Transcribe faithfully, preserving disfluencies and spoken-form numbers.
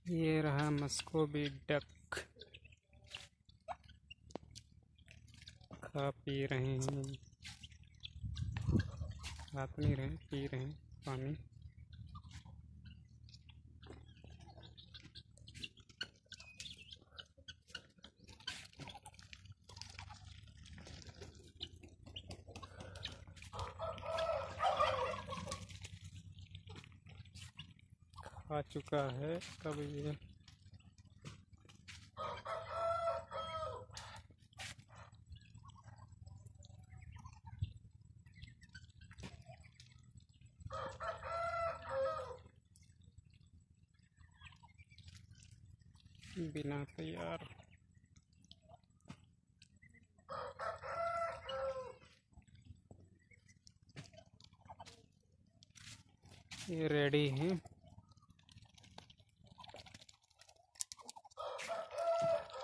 ये रहा मस्कोबी डक, खा पी रहे हैं, हाथ नहीं रहे, पी रहे हैं पानी। खा चुका है कब ये। बिना तैयार ये रेडी है।